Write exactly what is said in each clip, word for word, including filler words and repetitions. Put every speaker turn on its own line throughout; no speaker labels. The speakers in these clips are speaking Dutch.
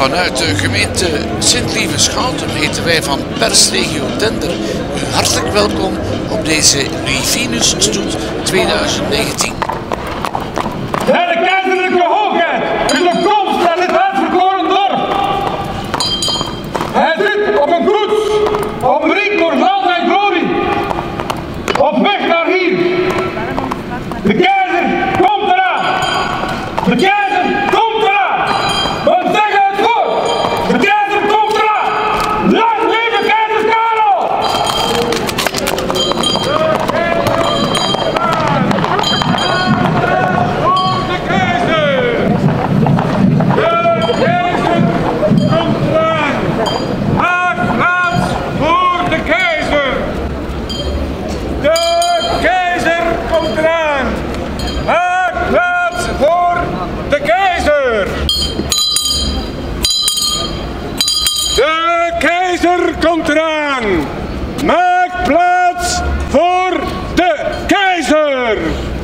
Vanuit de gemeente Sint-Lieve-Schouten heten wij van Persregio Dender u hartelijk welkom op deze Livinus Stoet tweeduizend negentien.
Zijne keizerlijke hoogheid is op komst naar dit uitverkoren dorp. Hij zit op een koets, omringd door glans en glorie, op weg naar hier. De keizer komt eraan. De keizer komt eraan. We zeggen het goed. De keizer komt eraan. Lang leven keizer Karel! Voor de keizer! De keizer komt eraan. Maak plaats voor de keizer. De keizer komt eraan. Maak plaats voor de keizer. De keizer komt eraan. Maak plaats voor de keizer.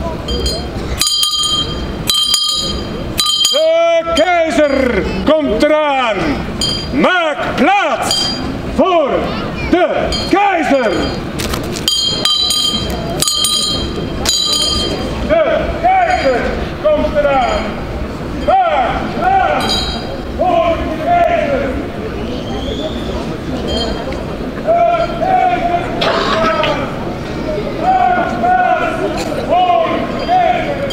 De keizer komt eraan. Maak plaats voor de keizer. De keizer komt eraan. Maak plaats voor de keizer. De keizer komt eraan. Maak plaats voor de keizer.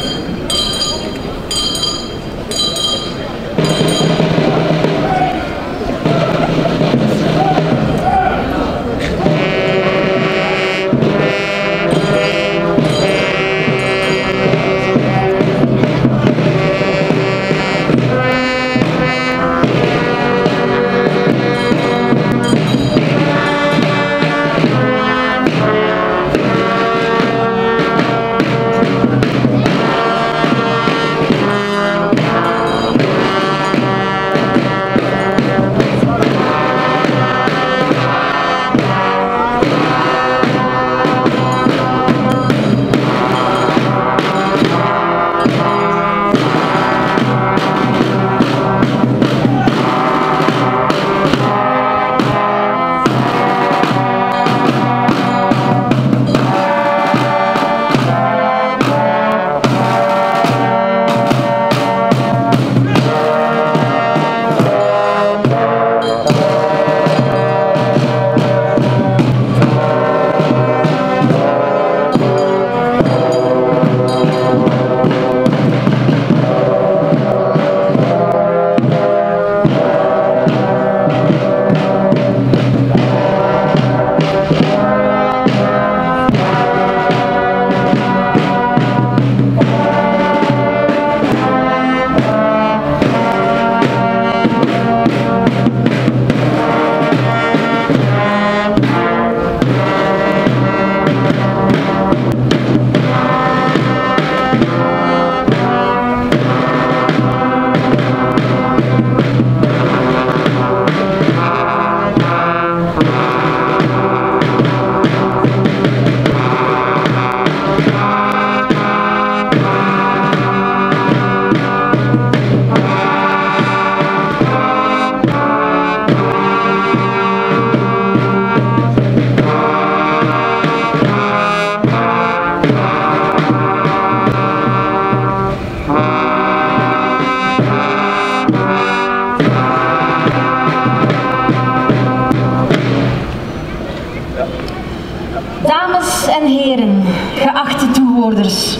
Dames en heren, geachte toehoorders.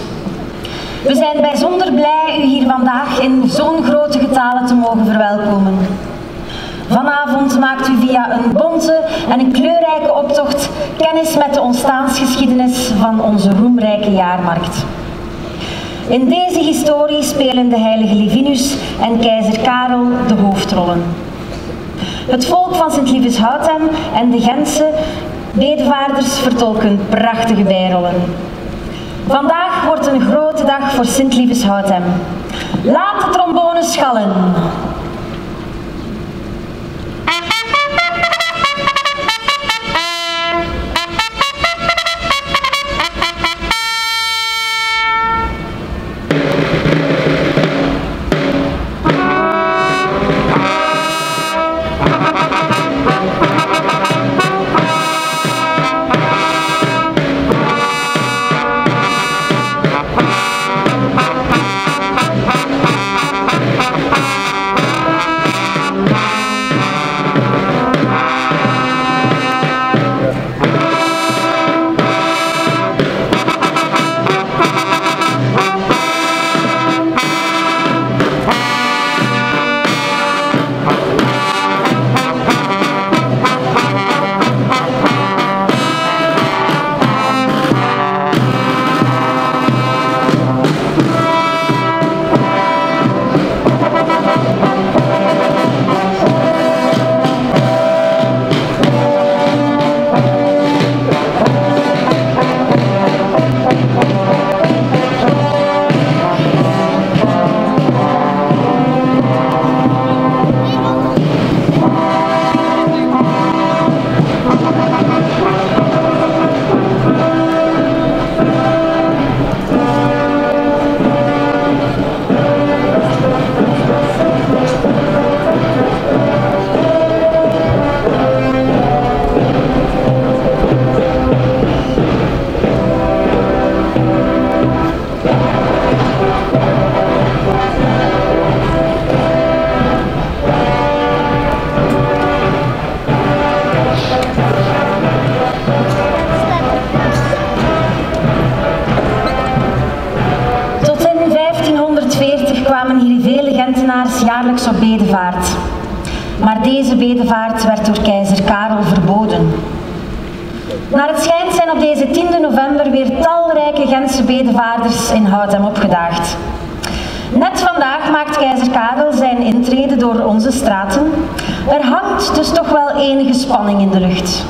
We zijn bijzonder blij u hier vandaag in zo'n grote getale te mogen verwelkomen. Vanavond maakt u via een bonte en een kleurrijke optocht kennis met de ontstaansgeschiedenis van onze roemrijke jaarmarkt. In deze historie spelen de heilige Livinus en keizer Karel de hoofdrollen. Het volk van Sint-Lieve-Schouten en de Gentse bedevaarders vertolken prachtige bijrollen. Vandaag wordt een grote dag voor Sint-Lieve-Schouten. Laat de trombones schallen. jaarlijks op bedevaart. Maar deze bedevaart werd door keizer Karel verboden. Naar het schijnt zijn op deze tiende november weer talrijke Gentse bedevaarders in Houten opgedaagd. Net vandaag maakt keizer Karel zijn intrede door onze straten. Er hangt dus toch wel enige spanning in de lucht.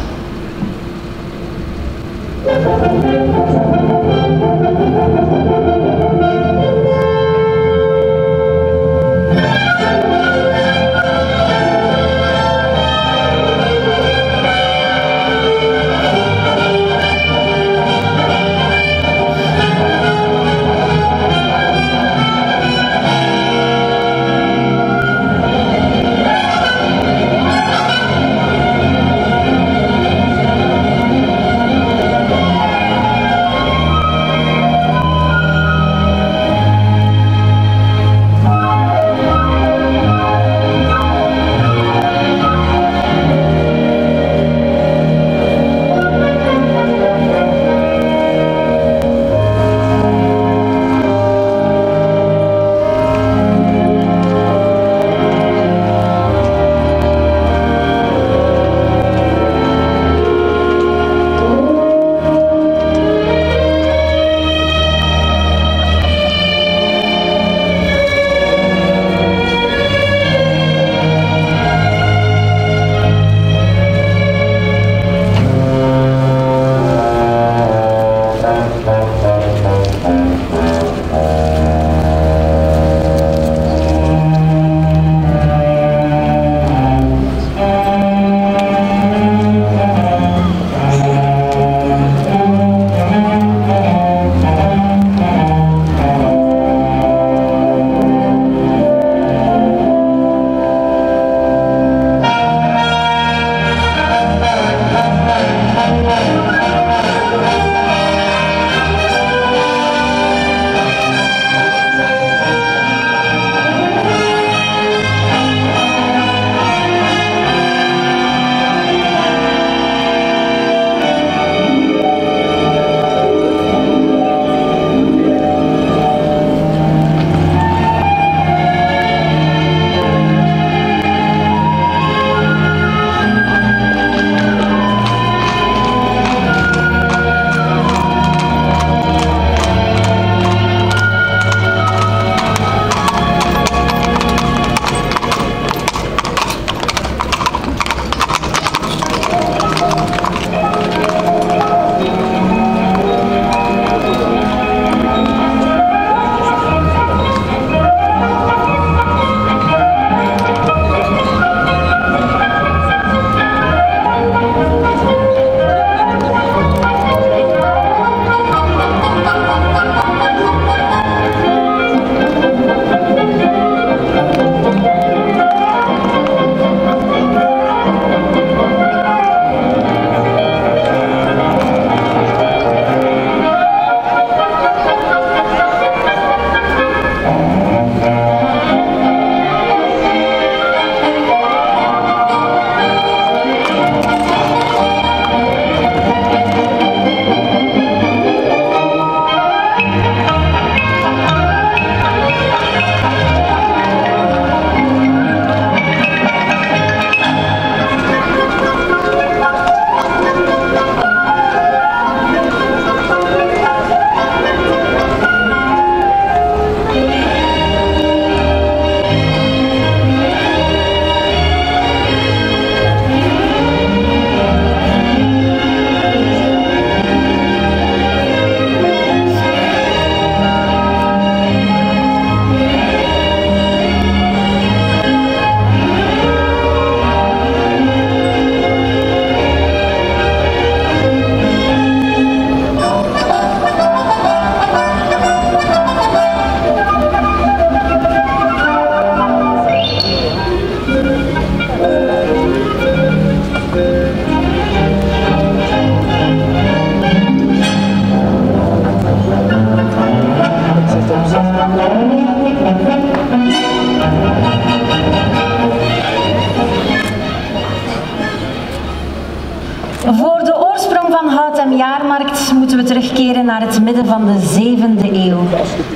Voor de oorsprong van Hout en Jaarmarkt moeten we terugkeren naar het midden van de zevende eeuw.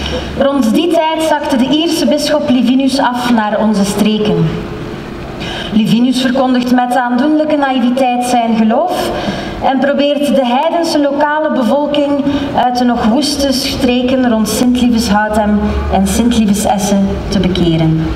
Rond die tijd zakte de Ierse bisschop Livinus af naar onze streken. Livinus verkondigt met aandoenlijke naïviteit zijn geloof en probeert de heidense lokale bevolking uit de nog woeste streken rond Sint-Lieveshout-hem en Sint-Lievesesse te bekeren.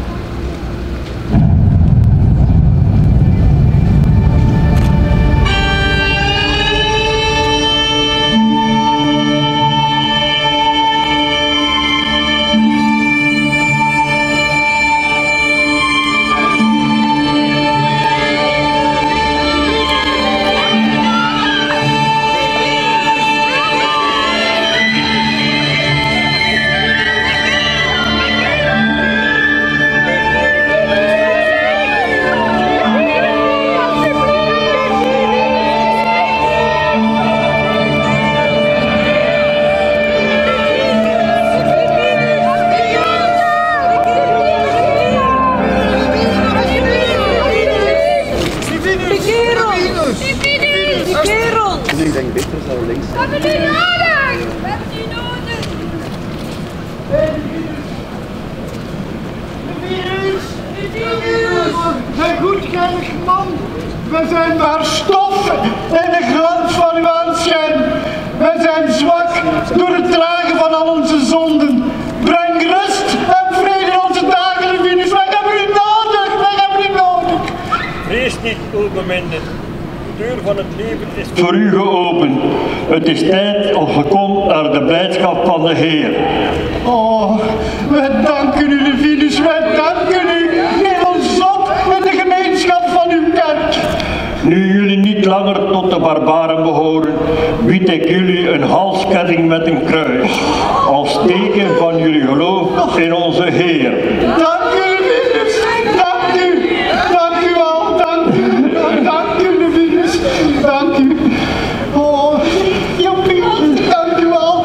Mijn goedgerig man, we zijn maar stof in de glans van uw aanschijn. Wij zijn zwak door het dragen van al onze zonden. Breng rust en vrede in onze dagen, Livinus. Wij hebben u nodig, wij hebben u nodig.
Vrees niet, o beminde. De deur van het leven is
voor u geopend. Het is tijd om gekomen naar de blijdschap van de Heer. Oh, wij danken u, Livinus, wij danken u. Neem ons op in de gemeenschap van uw kerk. Nu jullie niet langer tot de barbaren behoren, bied ik jullie een halsketting met een kruis, als teken van jullie geloof in onze Heer. Dank u, Livinus, dank u, dank u wel, dank u, dank u, Livinus, dank u. Oh, joppie, dank u wel.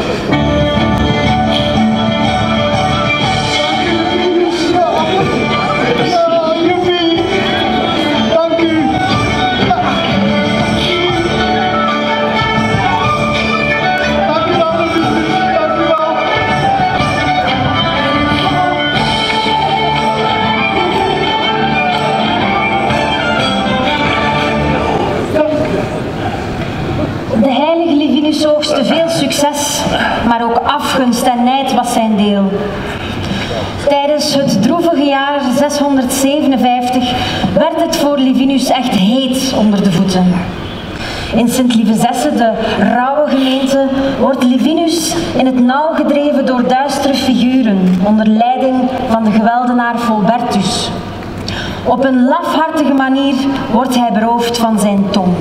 Oogste veel succes, maar ook afgunst en nijd was zijn deel. Tijdens het droevige jaar zeshonderdzevenenvijftig werd het voor Livinus echt heet onder de voeten. In Sint-Lievesesse, de rauwe gemeente, wordt Livinus in het nauw gedreven door duistere figuren onder leiding van de geweldenaar Volbertus. Op een lafhartige manier wordt hij beroofd van zijn tong.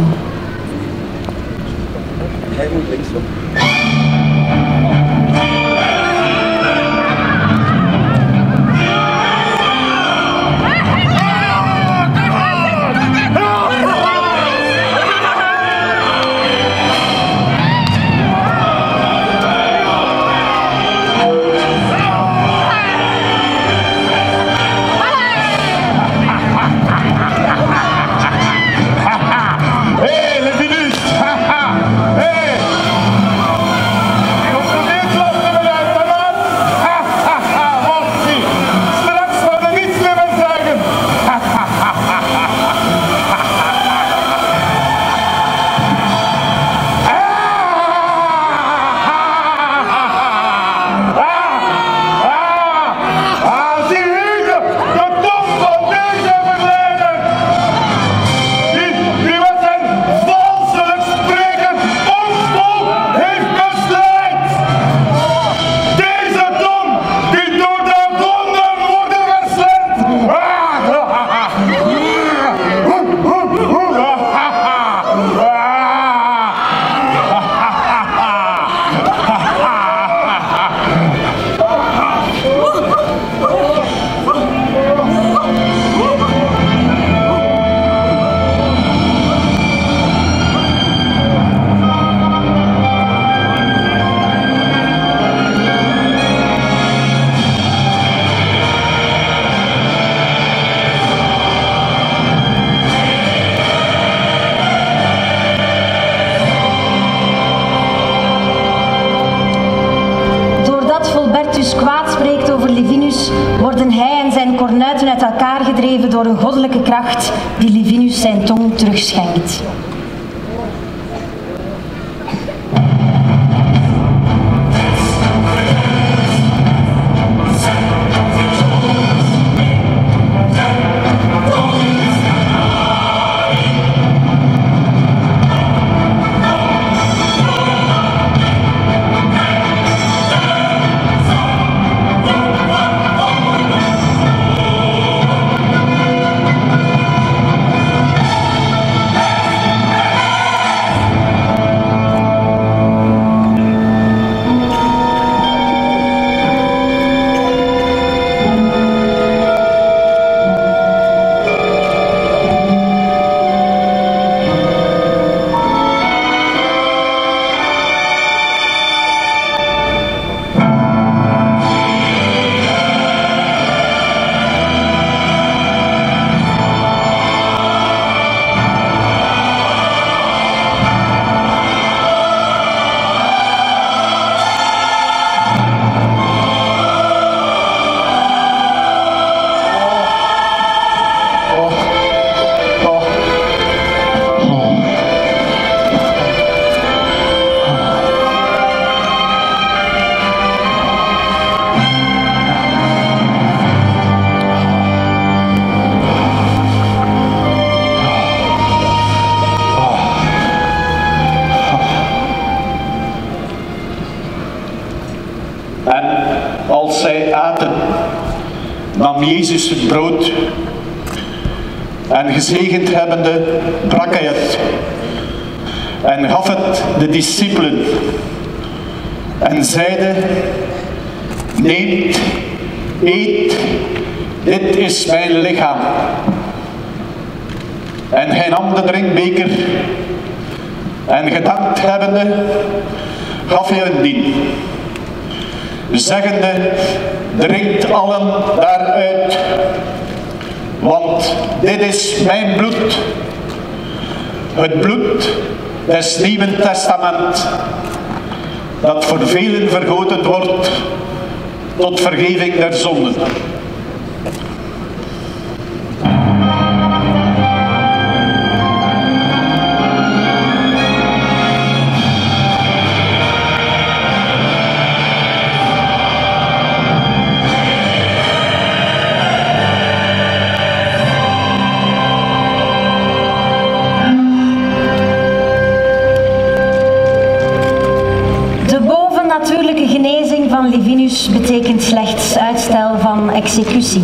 Hij moet linksop.
Hey, Livinus! Hey!
en zijn kornuiten uit elkaar gedreven door een goddelijke kracht die Livinus zijn tong terugschenkt.
Als zij aten, nam Jezus het brood en gezegend hebbende brak hij het en gaf het de discipelen en zeide: neemt, eet, dit is mijn lichaam. En hij nam de drinkbeker en gedankt hebbende gaf hij hun dien, zeggende: drinkt allen daaruit, want dit is mijn bloed, het bloed des Nieuwen Testament, dat voor velen vergoten wordt tot vergeving der zonden.
Natuurlijke genezing van Livinus betekent slechts uitstel van executie.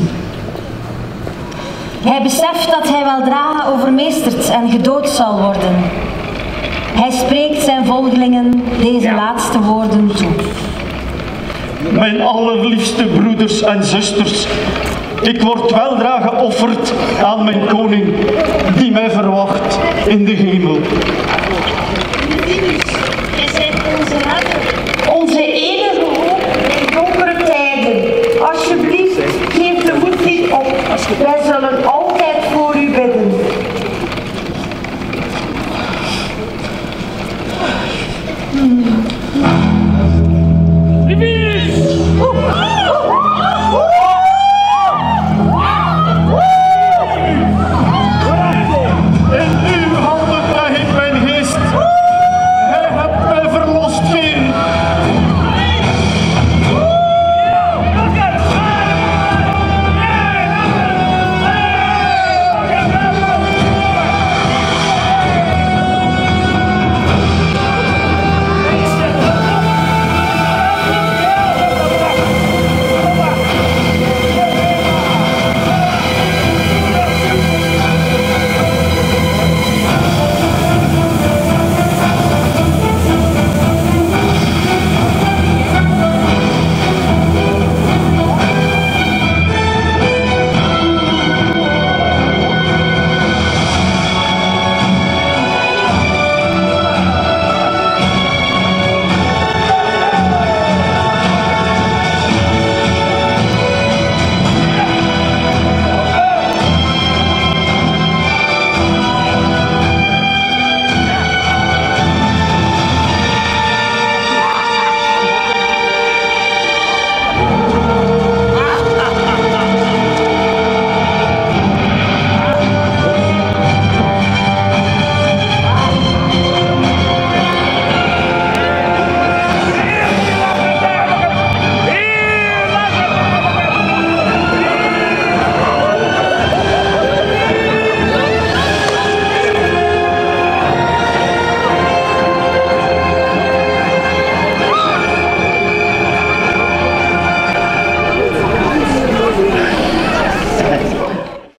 Hij beseft dat hij weldra overmeesterd en gedood zal worden. Hij spreekt zijn volgelingen deze laatste woorden toe.
Mijn allerliefste broeders en zusters, ik word weldra geofferd aan mijn koning, die mij verwacht in de hemel.
Livinus, jij bent onze redder. Onze enige hoop in donkere tijden. Alsjeblieft, geef de moed niet op. Wij zullen